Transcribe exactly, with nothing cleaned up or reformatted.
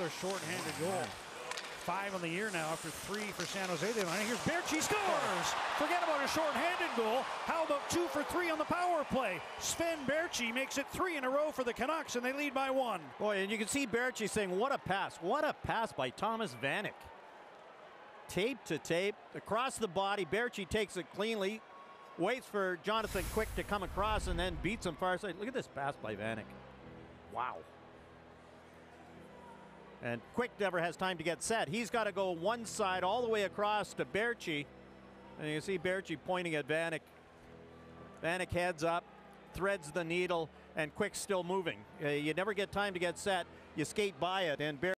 another short-handed goal. Five on the year now after three for San Jose. Here's Baertschi scores! Forget about a short-handed goal. How about two for three on the power play? Sven Baertschi makes it three in a row for the Canucks, and they lead by one. Boy, and you can see Baertschi saying, what a pass. What a pass by Thomas Vanek. Tape to tape, across the body. Baertschi takes it cleanly, waits for Jonathan Quick to come across, and then beats him far side. Look at this pass by Vanek. Wow. And Quick never has time to get set. He's got to go one side all the way across to Baertschi. And you can see Baertschi pointing at Vanek. Vanek heads up, threads the needle, and Quick's still moving. Uh, you never get time to get set. You skate by it, and Baertschi